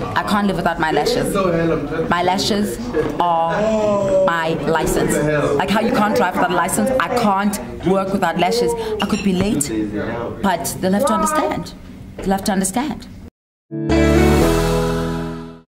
I can't live without my lashes. My lashes are my license. Like how you can't drive without a license, I can't work without lashes. I could be late, but they'll have to understand. They'll have to understand.